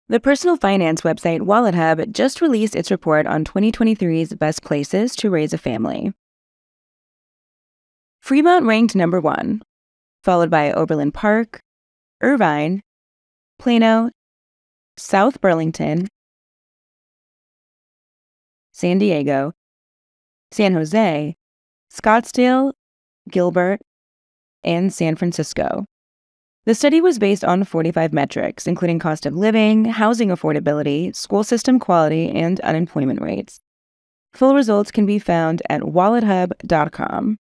The personal finance website WalletHub just released its report on 2023's best places to raise a family. Fremont ranked number 1, followed by Oberlin Park, Irvine, Plano, South Burlington, San Diego, San Jose, Scottsdale, Gilbert, and San Francisco. The study was based on 45 metrics, including cost of living, housing affordability, school system quality, and unemployment rates. Full results can be found at wallethub.com.